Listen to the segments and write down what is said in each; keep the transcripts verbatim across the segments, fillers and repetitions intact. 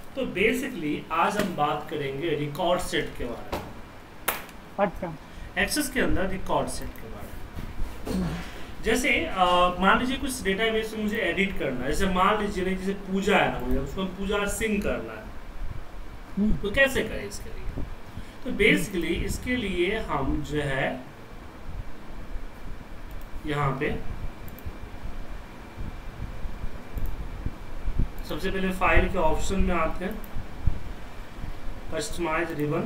तो बेसिकली आज हम बात करेंगे रिकॉर्ड सेट के बारे में। अच्छा। एक्सेस के अंदर रिकॉर्ड सेट के बारे में। जैसे मान लीजिए कुछ डेटाबेस में मुझे एडिट करना है, जैसे मान लीजिए नहीं जैसे पूजा है ना, मुझे उसको पूजा सिंग करना है, तो कैसे करें इसके लिए? तो बेसिकली इसके लिए हम जो है यहाँ पे सबसे पहले फाइल के ऑप्शन में आते हैं, कस्टमाइज रिबन,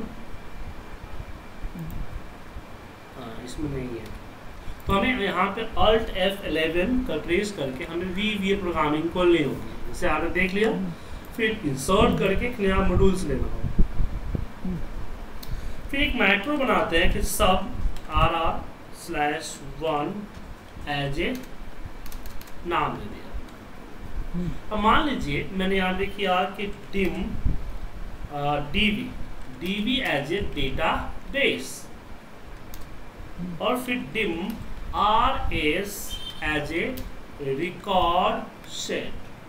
हाँ इसमें नहीं है, तो हमें यहाँ पे अल्ट एफ इलेवन का प्रेस करके हमें वी वी ए प्रोग्रामिंग खोलनी होगी। जैसे आपने देख लिया, फिर इंसर्ट करके एक नया मॉड्यूल्स लेना होगा। फिर एक मैक्रो बनाते हैं कि sub R R slash one as a नाम ले दिया। अब मान लीजिए मैंने यहाँ पे किया कि dim DV DV as a database, और फिर dim R S as a record set,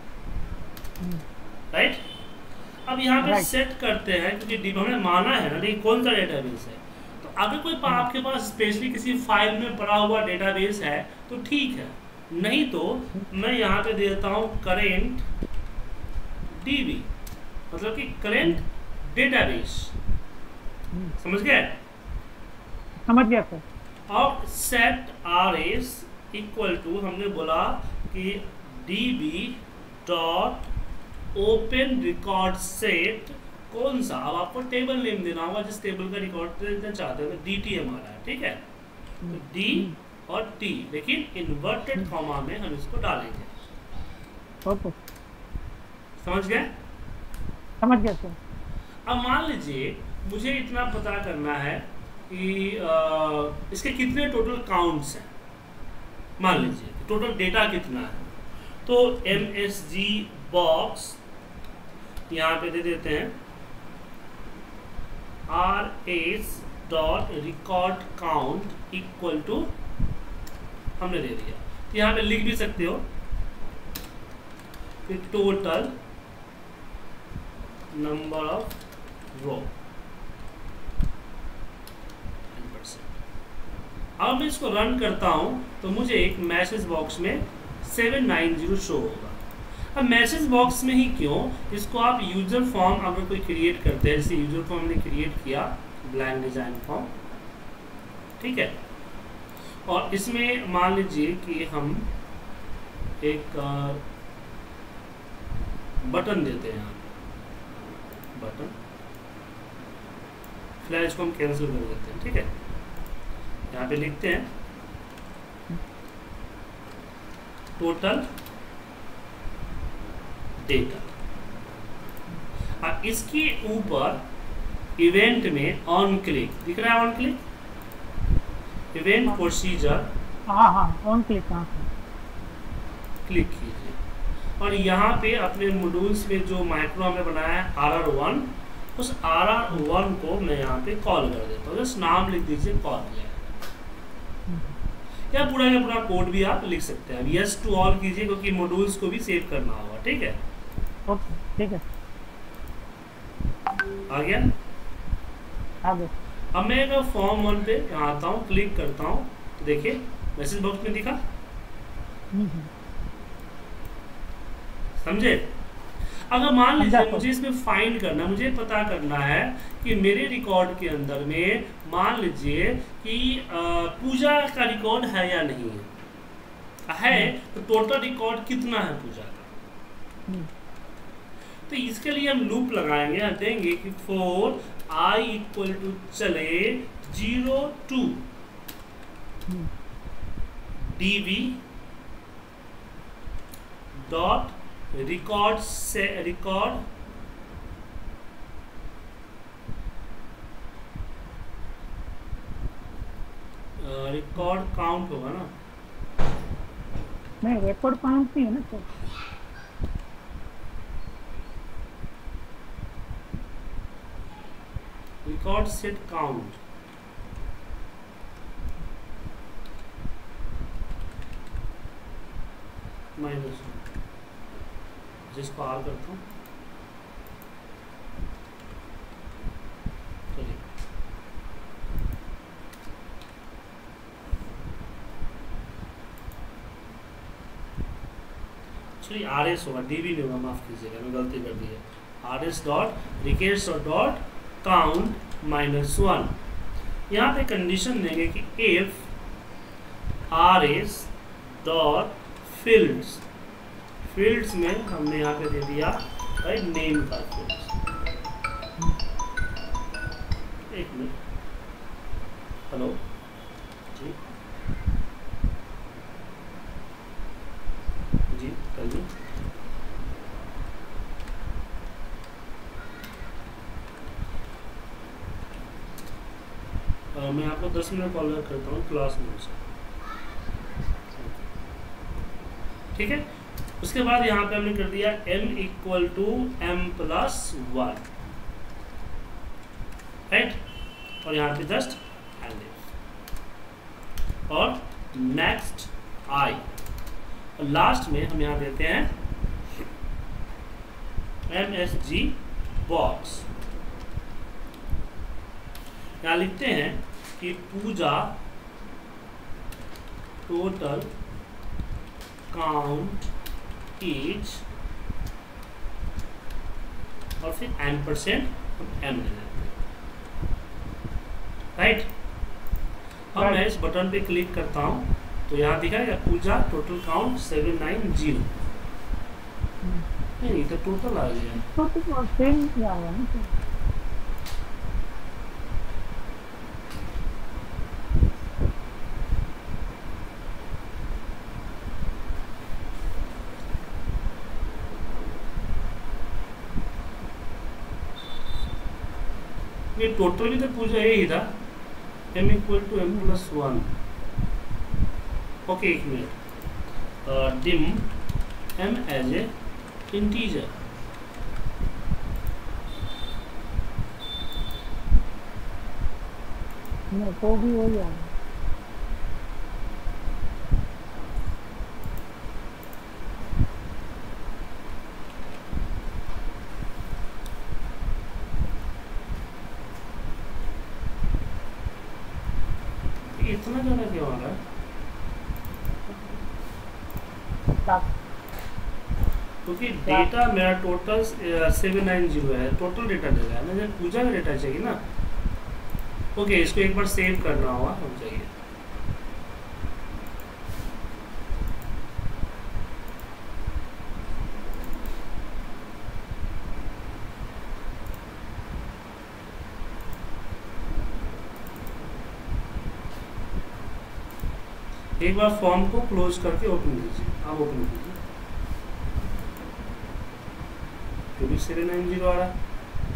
right. अब यहाँ पे right. सेट करते हैं क्योंकि डिम हमने माना है ना, लेकिन कौन सा डेटाबेस है। तो अगर कोई आपके पास स्पेशली किसी फाइल में पड़ा हुआ डेटाबेस है तो ठीक है, नहीं तो मैं यहाँ पे देता हूँ करेंट डीबी, मतलब कि करेंट डेटाबेस। समझ गए? समझ गया सर। और set R S equal to हमने बोला कि DB dot open record set, कौन सा, अब आपको टेबल नेम देना होगा जिस टेबल का रिकॉर्ड देना चाहते हैं। डी टी हमारा है, ठीक है, तो डी और टी, लेकिन इन्वर्टेड कॉमा में हम इसको डालेंगे। ओके, समझ गए? समझ गया सर। अब मान लीजिए मुझे इतना पता करना है कि आ, इसके कितने टोटल काउंट्स हैं। मान लीजिए टोटल डेटा कितना है, तो एम एस जी बॉक्स यहाँ पे दे देते हैं R S dot record count equal to, हमने दे दिया। तो यहाँ पे लिख भी सकते हो कि टोटल नंबर ऑफ रो। अब मैं इसको रन करता हूँ तो मुझे एक मैसेज बॉक्स में सेवन नाइन जीरो शो होगा। अब मैसेज बॉक्स में ही क्यों, इसको आप यूजर फॉर्म अगर कोई क्रिएट करते हैं, जैसे यूजर फॉर्म ने क्रिएट किया ब्लैंक डिजाइन फॉर्म, ठीक है, और इसमें मान लीजिए कि हम एक बटन देते हैं, बटन, फिलहाल इसको हम कैंसिल कर देते हैं, ठीक है। यहाँ पे लिखते हैं टोटल डेटा, और इसके ऊपर इवेंट में ऑन क्लिक दिख रहा है, ऑन क्लिक इवेंट प्रोसीजर, हाँ हाँ ऑन क्लिक, हाँ क्लिक कीजिए, और यहाँ पे अपने मॉड्यूल्स में जो माइक्रो हमने बनाया है आर आर वन, उस आर आर वन को मैं यहाँ पे कॉल कर देता हूँ। जस्ट नाम लिख दीजिए, कॉल किया, या पूरा का पूरा कोड भी आप लिख सकते हैं। यस टू ऑल कीजिए क्योंकि मॉड्यूल्स को भी सेव करना होगा, ठीक है। ओके, ठीक है, आ गया? आ गया। अब मैं अगर फॉर्म वन पे यहाँ आता हूँ, क्लिक करता हूँ, तो देखिए मैसेज बॉक्स में दिखा, समझे? अगर मान लीजिए मुझे इसमें फाइंड करना, मुझे पता करना है कि मेरे रिकॉर्ड के अंदर में मान लीजिए कि पूजा का रिकॉर्ड है या नहीं है, है तो टोटल रिकॉर्ड कितना है पूजा का। तो इसके लिए हम लूप लगाएंगे, हम देंगे कि फोर आई इक्वल टू चले zero to DB dot record से रिकॉर्ड रिकॉर्ड काउंट होगा ना, नहीं रिकॉर्ड काउंट नहीं है ना sir, record set count, minus जिसको आर करता हूँ, एक्चुअली आर एस होगा, डी भी नहीं होगा, माफ कीजिएगा मैं गलती कर दी है। आर एस डॉट रिकेश डॉट काउंट माइनस वन। यहाँ पे कंडीशन देंगे कि if R S dot fields, fields में हमने यहाँ पे दे दिया भाई नेम का फील्ड्स। एक मिनट, हेलो जी जी कहिए। मैं आपको दस मिनट कॉल बैक करता हूँ क्लास में से, ठीक है। उसके बाद यहाँ पे हमने कर दिया m equal to M plus one, right, और यहाँ पे जस्ट और नेक्स्ट आई, और लास्ट में हम यहाँ देते हैं एम एस जी बॉक्स। यहाँ लिखते हैं कि पूजा टोटल काउंट ईच, और फिर एन परसेंट एम ले लेते हैं, राइट। अब मैं इस बटन पे क्लिक करता हूँ तो यहाँ दिखाएगा Puja total count seven nine zero. नहीं तो टोटल आ गया, तो सेम क्या है ना। ये टोटल भी तो पूजा यही था, m equal to M plus one. Okay एक minute, dim m as a integer, नहीं तो भी हो जाएगा। इतना ज़्यादा क्यों आ रहा है? क्योंकि डेटा मेरा टोटल सेवन नाइन जीरो है, टोटल डेटा दे रहा है, मुझे पूजा का डेटा चाहिए ना। ओके इसको एक बार सेव करना होगा, हम चाहिए एक बार फॉर्म को क्लोज करके ओपन कीजिए, आप ओपन कीजिए, क्योंकि सेवन नाइन जीरो आ रहा है।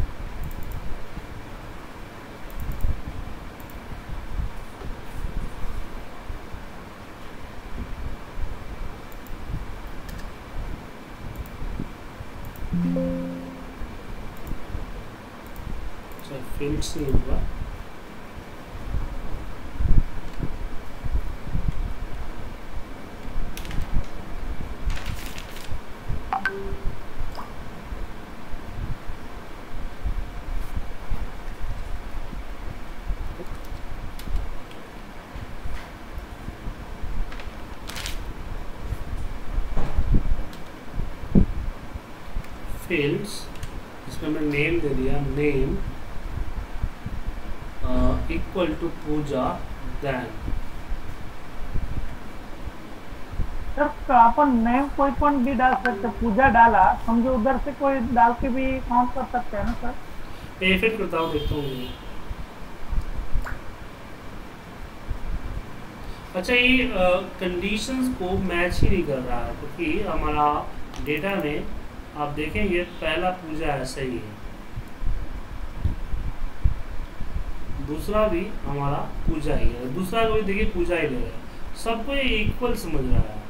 अच्छा फील्ड से होगा, फील्ड्स इसमें मैं नेम दे दिया, name equal to Puja then. Sir अपन नेम कोई पण भी डाल सकते, पूजा डाला समझो उधर से कोई डाल के भी काउंट कर सकते हैं ना सर। ये फिर करता हूँ, देखता हूँ। अच्छा ये कंडीशंस को मैच ही नहीं कर रहा है, क्योंकि तो हमारा डेटा में आप देखेंगे पहला पूजा ऐसा ही है, दूसरा भी हमारा पूजा ही है, दूसरा कोई देखिए पूजा ही ले रहा है, सबको ये इक्वल समझ रहा है।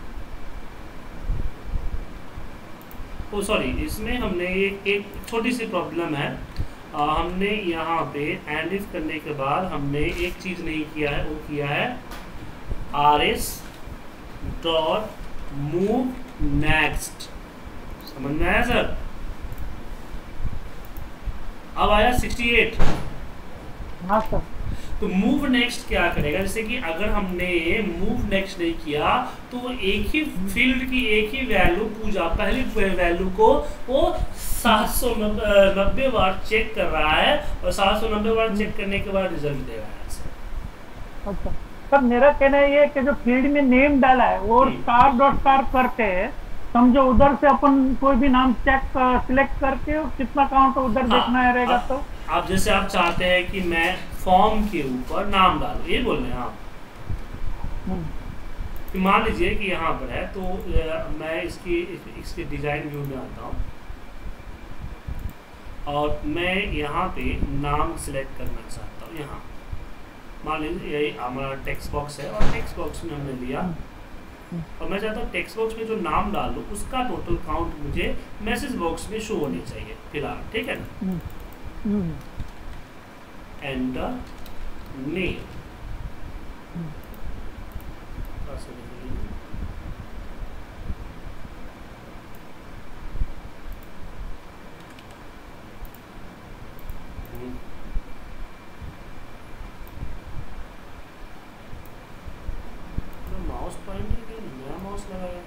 ओ सॉरी, इसमें हमने एक एक छोटी सी प्रॉब्लम है, आ, हमने यहाँ पे एंड इफ करने के बाद हमने एक चीज नहीं किया है, वो किया है R S dot move next. समझ में आया सर? अब आया सिक्सटी एट। हाँ सर। तो मूव नेक्स्ट क्या करेगा, जैसे कि अगर हमने मूव नेक्स्ट नहीं किया तो वो एक ही फील्ड की एक ही वैल्यू पूजा पहली वैल्यू को वो सात सौ नब्बे बार चेक कर रहा है और सात सौ नब्बे बार चेक करने के बाद रिजल्ट दे रहा है ऐसे। अच्छा सर, मेरा कहना ये है कि जो फील्ड में नेम डाला है वो स्टार डॉट स्टार करके है, समझो उधर से अपन कोई भी नाम चेक सिलेक्ट करके कितना काउंट उधर हाँ, देखना है रहेगा। तो आप जैसे आप चाहते हैं कि मैं फॉर्म के ऊपर नाम डालूं, ये बोल रहे हैं आप, कि मान लीजिए कि यहाँ पर है तो मैं इसकी इसके डिजाइन व्यू में आता हूँ और मैं यहाँ पे नाम सिलेक्ट करना चाहता हूँ। यहाँ मान लीजिए यही हमारा टेक्स्ट बॉक्स है और टेक्स्ट बॉक्स में हमने लिया और मैं चाहता हूँ टेक्स्ट बॉक्स में जो नाम डालूं उसका टोटल काउंट मुझे मैसेज बॉक्स में शो होनी चाहिए फिलहाल, ठीक है ना। एंटर नेम, माउस पॉइंटर के नया माउस लगाया,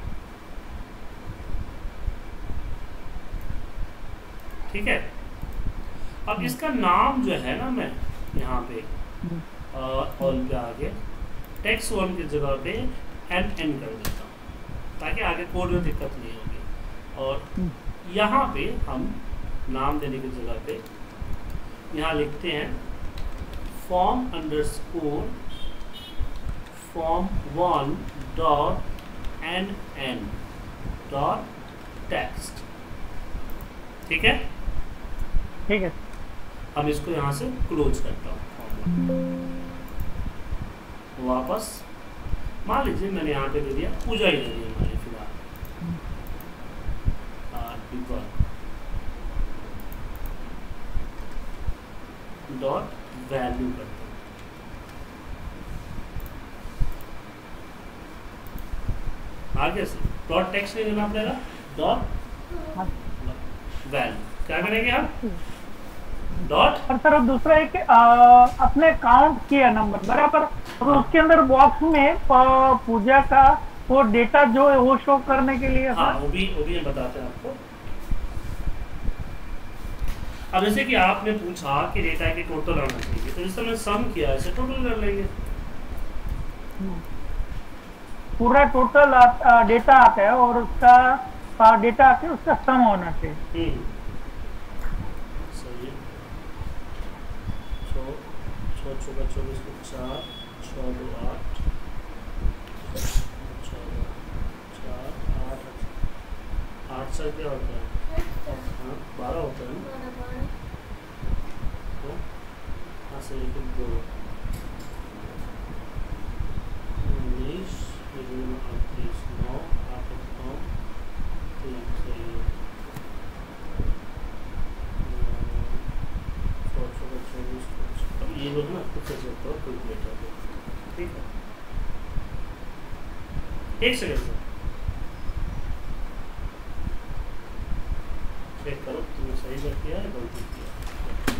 ठीक है। अब इसका नाम जो है ना, मैं यहाँ पे ऑल पे आगे टेक्स्ट वन की जगह पे एन एन कर देता हूँ ताकि आगे कोड में दिक्कत नहीं होगी। और यहाँ पे हम नाम देने की जगह पे यहाँ लिखते हैं form underscore form one dot N N dot text, ठीक है ठीक है। हम इसको यहाँ से क्लोज करता हूँ। वापस मान लीजिए मैंने यहाँ पे दे दिया पूजा ही दे दिया हमारे फिलहाल डॉट वैल्यू करते हैं। आगे से डॉट टेक्स्ट नहीं देना पड़ेगा, डॉट वैल्यू क्या करेंगे आप डॉट। और सर दूसरा है कि अपने काउंट किया नंबर बराबर और उसके अंदर बॉक्स में पूजा का वो डेटा जो है वो शो करने के लिए हाँ, वो भी वो भी हम बताते हैं आपको। अब जैसे कि आपने पूछा कि डेटा के टोटल आना चाहिए तो जिससे हमने सम किया इसे टोटल कर लेंगे, पूरा टोटल आ, डेटा आता है और उसका डेटा आके उसका सम होना चाहिए। सही है। छः छः छः चौबीस को चार छः दो आठ छः चार आठ आठ से क्या होता है? हाँ बारह होता है ना, तो हाँ से एक दो उन्नीस अड़तीस नौ आठ नौ तीन सही ये लोग ना खुद से चलता हो कैलकुलेटर पे, ठीक है। एक सेकंड सर चेक करो तुमने सही कर दिया है गलती किया।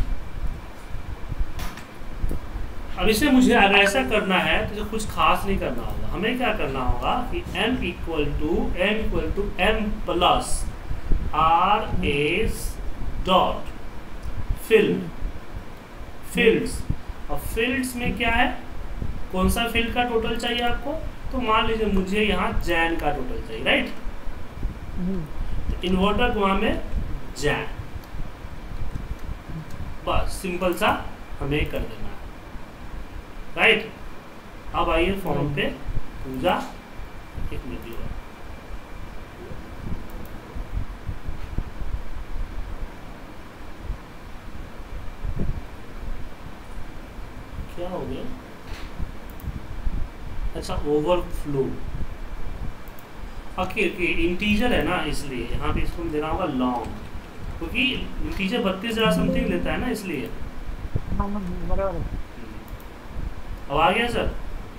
अब इसे मुझे अगर ऐसा करना है तो कुछ खास नहीं करना होगा, हमें क्या करना होगा कि m equal to m equal to m plus R S dot fill fields. और फील्ड्स में क्या है, कौन सा फील्ड का टोटल चाहिए आपको, तो मान लीजिए मुझे यहाँ जैन का टोटल चाहिए, राइट। तो इन्वर्टर को में जैन, बस सिंपल सा हमें कर देना है, राइट। अब आइए फॉर्म पे पूजा एक मिनट दिया क्या हो गया, अच्छा ओवरफ्लो, ओके ओके इंटीजर है ना इसलिए यहाँ पे इसको देना होगा लॉन्ग, क्योंकि इंटीजर बत्तीस हजार समथिंग लेता है ना इसलिए। अब आ गया सर,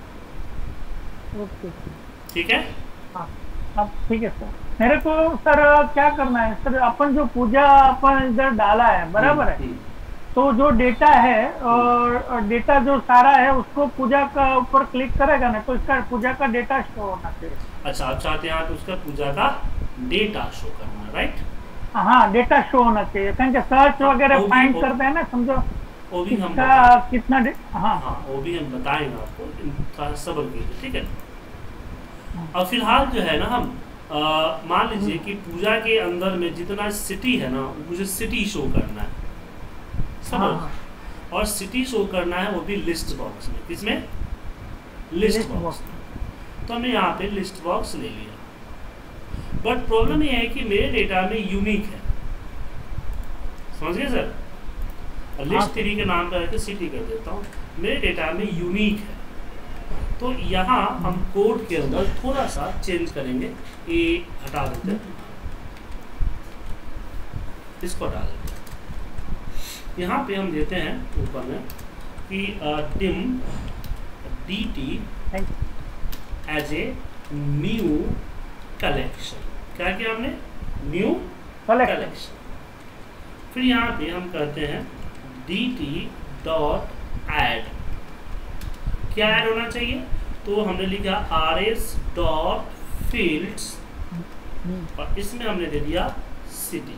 ठीक है। हाँ अब ठीक है सर। मेरे को सर क्या करना है सर, अपन जो पूजा अपन इधर डाला है बराबर है, तो जो डेटा है और डेटा जो सारा है उसको पूजा का ऊपर क्लिक करेगा ना, तो इसका पूजा का डेटा शो होना चाहिए। अच्छा, आप चाहते हैं आप उसका पूजा का डेटा शो करना, राइट? हाँ, डेटा शो होना चाहिए, क्योंकि सर्च हाँ, वगैरह वो भी फाइंड वो, करते हैं ना, समझो वो भी हम इसका बता कितना डे- हाँ हाँ वो भी हम बताएंगे आपको, थोड़ा सब्र कीजिए, ठीक है। हाँ और फिलहाल जो है ना हम अ, मान लीजिए कि पूजा के अंदर में जितना सिटी है ना, मुझे सिटी शो करना है, हाँ समझ? हाँ, और सिटी शो करना है वो भी लिस्ट बॉक्स में। किसमें? List list box box. में। तो हमने यहाँ पे लिस्ट बॉक्स ले लिया, बट प्रॉब्लम ये है कि मेरे डेटा में यूनिक है, समझ गए सर? लिस्ट हाँ थ्री के नाम पर रख के सिटी कर देता हूँ, मेरे डेटा में यूनिक है। तो यहाँ हम कोड के अंदर थोड़ा सा चेंज करेंगे, ये हटा देते हैं, इसको हटा देते हैं। यहाँ पे हम देते हैं ऊपर में कि dim D T as a new collection. क्या किया हमने? New collection. कलेक्शन। फिर यहाँ पे हम करते हैं डी टी डॉट एड। क्या ऐड होना चाहिए? तो हमने लिखा आर एस डॉट फील्ड्स, और इसमें हमने दे दिया सिटी,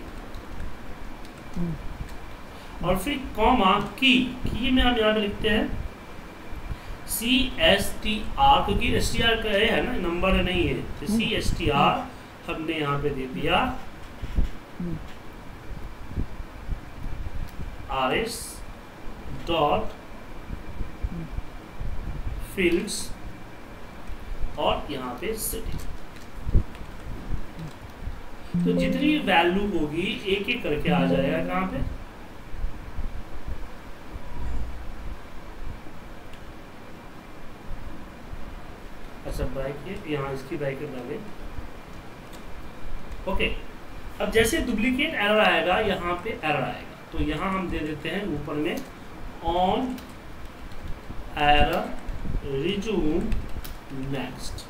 और फिर कॉमा की। की में हम यहाँ पे लिखते हैं सी एस टी आर, क्योंकि एस टी आर का है ना, नंबर नहीं है, तो सी एस टी आर हमने यहाँ पे दे दिया आर एस डॉट फील्ड्स, और यहाँ पे सिटी। तो जितनी वैल्यू होगी एक एक करके आ जाएगा कहाँ पे? अच्छा, ब्रैकेट यहाँ इसकी ब्रैकेट डालें। ओके, अब जैसे डुप्लीकेट एरर आएगा यहाँ पे एरर आएगा, तो यहाँ हम दे देते हैं ऊपर में on error resume next,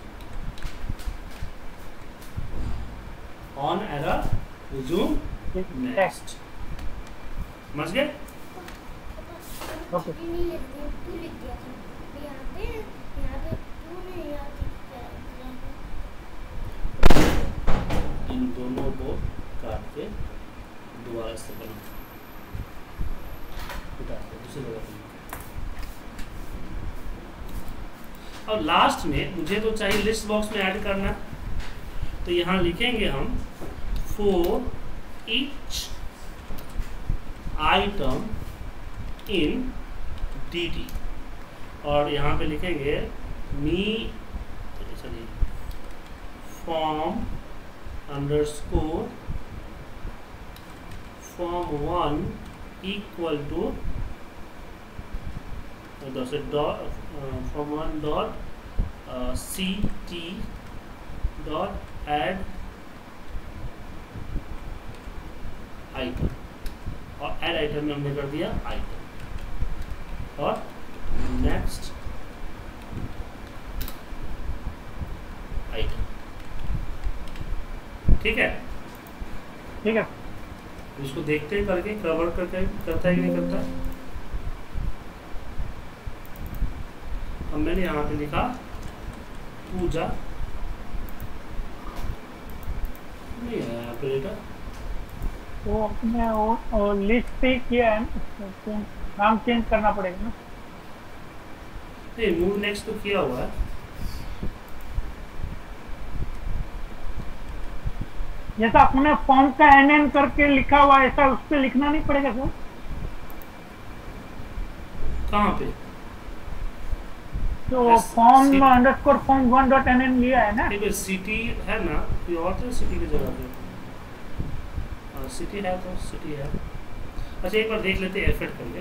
on error resume next. समझ गए? ओके, इन दोनों को काट के दोबारा से बना दूसरी जगह। और लास्ट में मुझे तो चाहिए लिस्ट बॉक्स में ऐड करना, तो यहाँ लिखेंगे हम for each item in D T, और यहाँ पे लिखेंगे मी sorry form underscore form one equal to dot form one dot C T dot add item, और एड आइटम में हमने कर दिया आइटम, और नेक्स्ट आइटम। ठीक है? ठीक है। इसको देखते हैं करके, कवर करके करता है कि नहीं करता। अब मैंने यहाँ पे लिखा पूजा, नहीं है यहाँ पे डेटा, वो अपने वो, वो लिस्ट पे किया है ना, तो नाम चेंज करना पड़ेगा ना। नहीं मूव नेक्स्ट तो किया हुआ है। जैसा अपने फॉर्म का एन एन करके लिखा हुआ है, ऐसा उस पर लिखना नहीं पड़ेगा सर? कहाँ पे? तो form underscore form one dot N N लिया है ना। देखो सिटी है ना, कोई और तो सिटी की जगह पे सिटी है, तो सिटी है। अच्छा एक बार देख लेते हैं एफर्ट करके।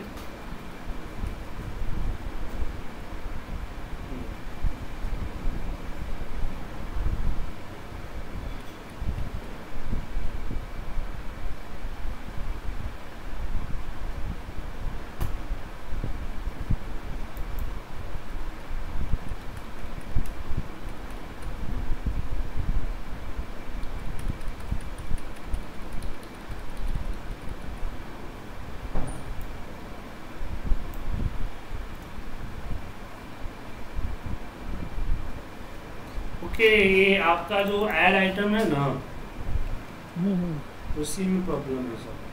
आपके ये आपका जो ऐड आइटम है ना, हम्म, हम्म। उसी में प्रॉब्लम है सर।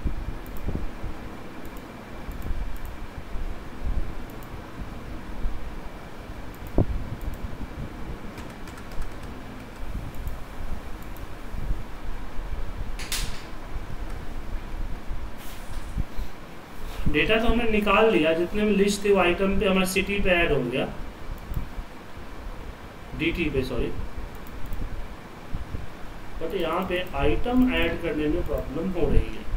डेटा तो हमने निकाल लिया, जितने भी लिस्ट थे वो आइटम पे हमारे सिटी पे ऐड हो गया, डीटी पे सॉरी, बट यहाँ पे आइटम ऐड करने में प्रॉब्लम हो रही है।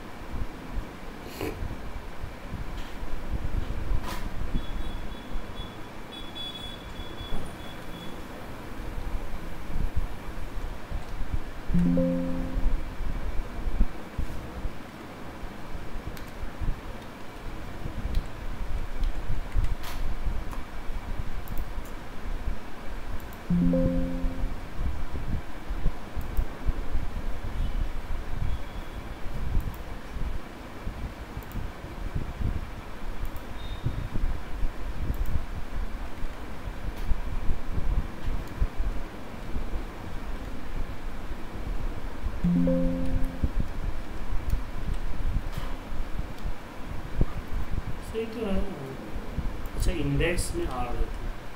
सही तो है। अच्छा, इंडेक्स में आ रहे थे।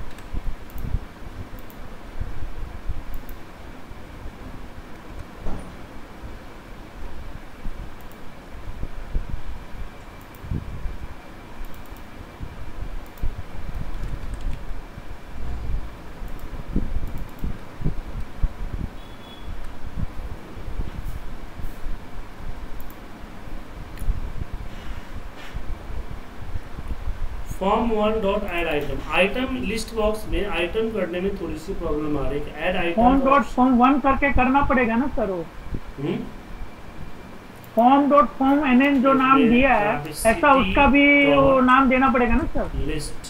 Form one dot add item, item list box में आइटम करने में थोड़ी सी प्रॉब्लम आ रही है। Add item form dot form one करके करना पड़ेगा ना सर वो। Hmm form dot form NN जो नाम दिया है ऐसा उसका भी वो नाम देना पड़ेगा ना सर। लिस्ट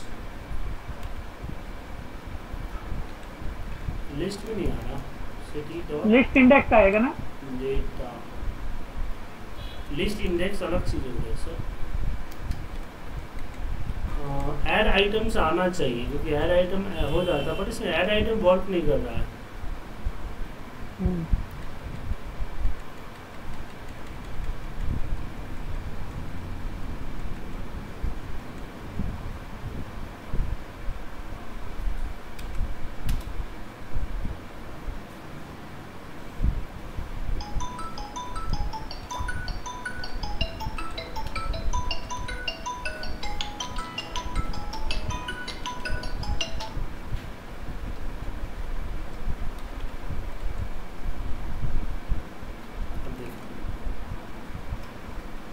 लिस्ट में नहीं आ रहा, सिटी डॉट लिस्ट इंडेक्स आएगा ना। डेटा लिस्ट इंडेक्स अलग चीज हो गया सर। ऐड आइटम्स आना चाहिए, क्योंकि ऐड आइटम हो जाता है, बट इसमें ऐड आइटम वर्क नहीं कर रहा है।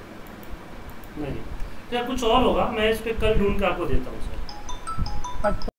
नहीं, तो कुछ और होगा, मैं इस पे कल ढूंढ के आपको देता हूँ सर। अच्छा।